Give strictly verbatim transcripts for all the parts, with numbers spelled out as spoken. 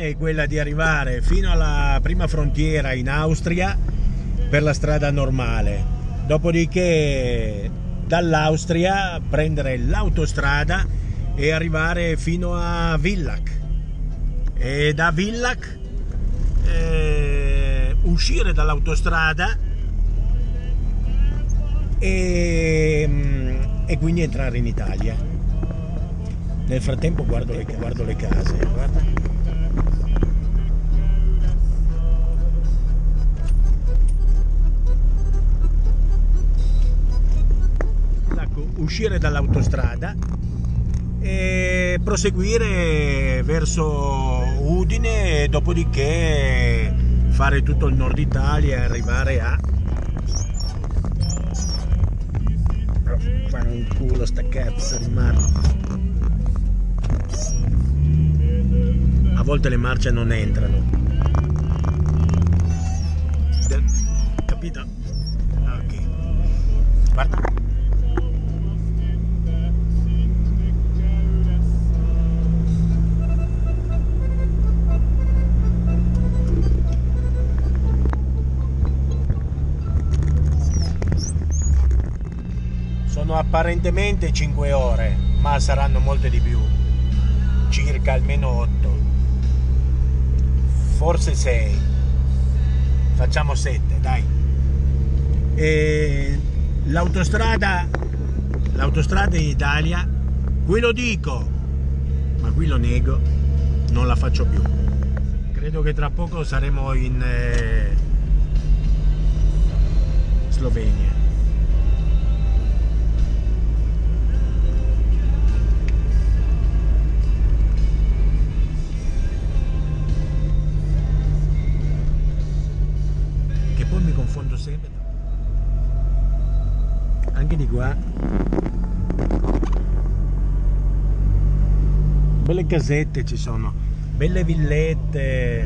intenzione è quella di arrivare fino alla prima frontiera in Austria per la strada normale, dopodiché dall'Austria prendere l'autostrada e arrivare fino a Villach, e da Villach eh, uscire dall'autostrada e, e quindi entrare in Italia. Nel frattempo guardo le, guardo le case, guarda. Ecco, uscire dall'autostrada e proseguire verso Udine, e dopodiché fare tutto il nord Italia e arrivare a... Fare un culo sta cazzo di marcia. A volte le marce non entrano, capito? Ok, guarda. Sono apparentemente cinque ore, ma saranno molte di più, circa almeno otto, forse sei, facciamo sette, dai. E l'autostrada, l'autostrada in Italia, qui lo dico, ma qui lo nego, non la faccio più. Credo che tra poco saremo in eh, Slovenia. Poi mi confondo sempre, anche di qua. Belle casette ci sono, belle villette.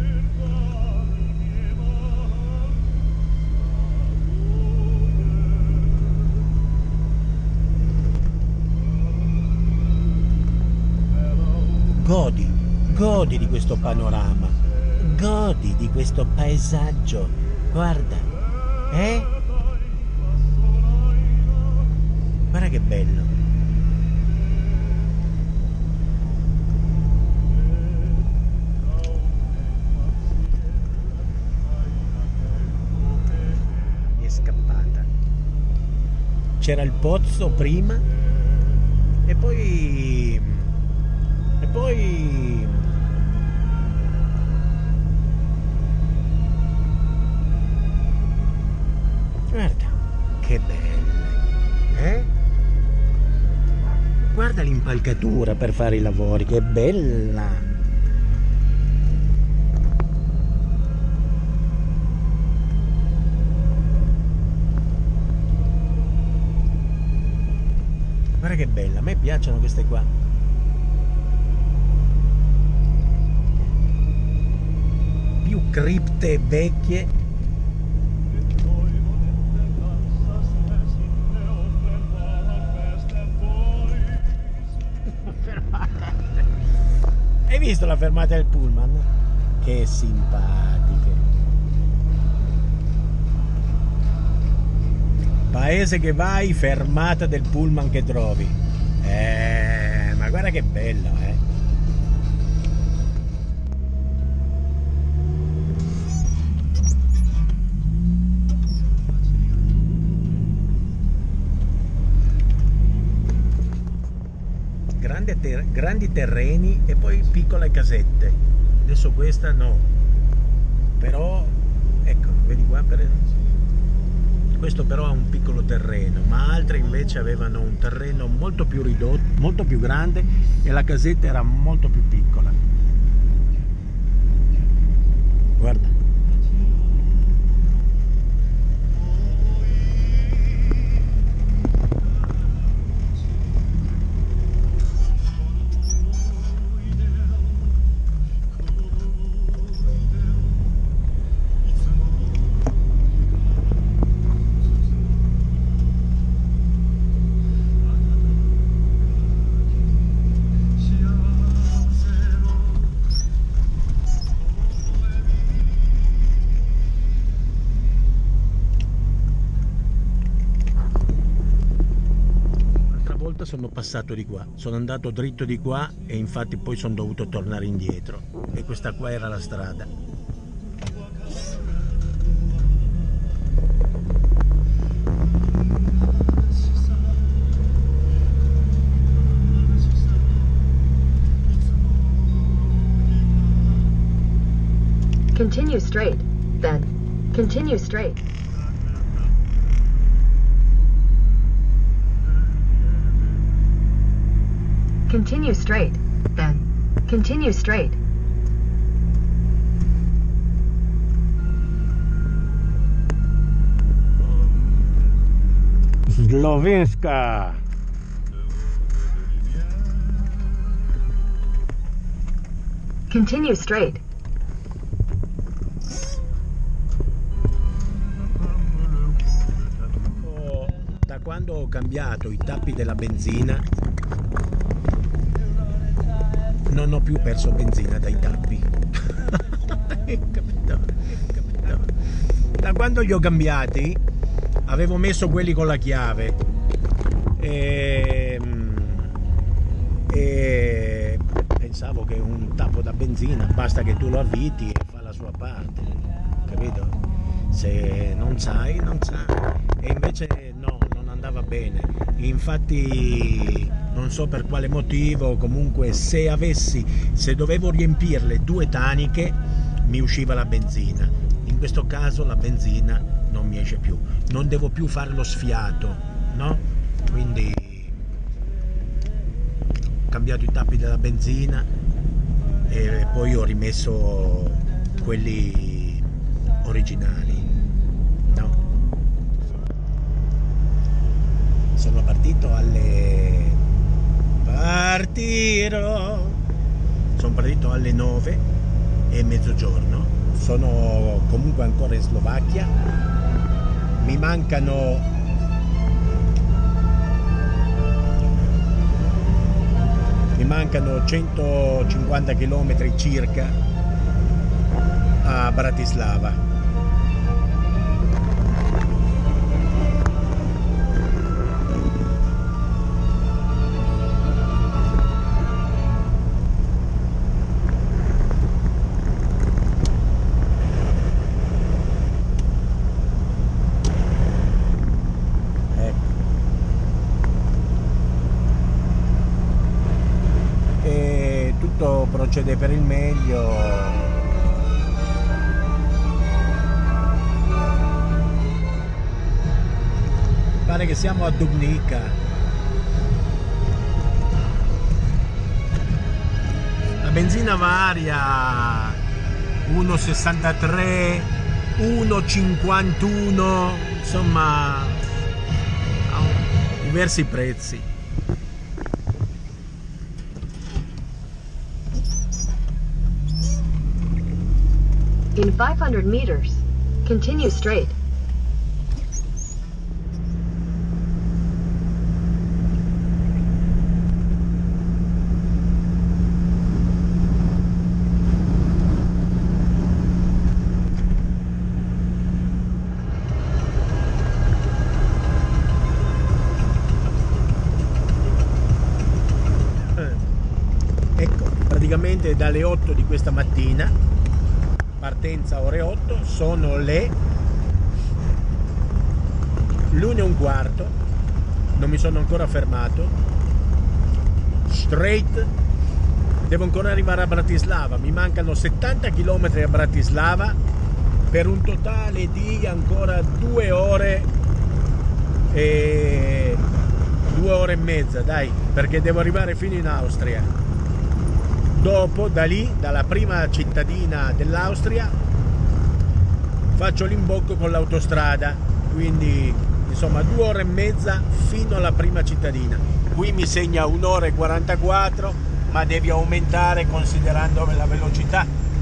Godi, godi di questo panorama, godi di questo paesaggio. Guarda, eh? Guarda che bello. Mi è scappata. C'era il pozzo prima e poi... e poi... Guarda, che belle, eh? Guarda l'impalcatura per fare i lavori, che bella! Guarda che bella, a me piacciono queste qua. Più cripte vecchie. Hai visto la fermata del pullman? Che simpatiche. Paese che vai, fermata del pullman che trovi. Eh, ma guarda che bello, eh. Ter grandi terreni e poi piccole casette. Adesso questa no, però ecco, vedi qua, per... questo però ha un piccolo terreno, ma altre invece avevano un terreno molto più ridotto, molto più grande, e la casetta era molto più piccola. Guarda. sono passato di qua, sono andato dritto di qua e infatti poi sono dovuto tornare indietro e questa qua era la strada. Continue straight, then. Continue straight. Continue straight, then. Continue straight. Slovenska. Continue straight. Da quando ho cambiato i tappi della benzina non ho più perso benzina dai tappi. Capito? Capito? Da quando li ho cambiati avevo messo quelli con la chiave e, e pensavo che un tappo da benzina basta che tu lo avviti e fa la sua parte, capito? Se non sai, non sai. E invece no, non andava bene. Infatti non so per quale motivo, comunque se avessi, se dovevo riempirle due taniche mi usciva la benzina. In questo caso la benzina non mi esce più, non devo più fare lo sfiato, no? Quindi ho cambiato i tappi della benzina e poi ho rimesso quelli originali, no? Sono partito alle partirò sono partito alle nove e mezzogiorno. Sono comunque ancora in Slovacchia, mi mancano mi mancano centocinquanta chilometri circa a Bratislava. Tutto procede per il meglio. Pare che siamo a Dubnica. La benzina varia uno virgola sessantatré, uno virgola cinquantuno, insomma ha diversi prezzi. In five hundred meters, continue straight. Ecco, praticamente dalle otto di questa mattina, partenza ore otto, sono le l'una e un quarto, non mi sono ancora fermato, straight, devo ancora arrivare a Bratislava, mi mancano settanta chilometri a Bratislava per un totale di ancora due ore e due ore e mezza, dai, perché devo arrivare fino in Austria. Dopo, da lì, dalla prima cittadina dell'Austria, faccio l'imbocco con l'autostrada, quindi insomma due ore e mezza fino alla prima cittadina. Qui mi segna un'ora e quarantaquattro, ma devi aumentare considerando la velocità.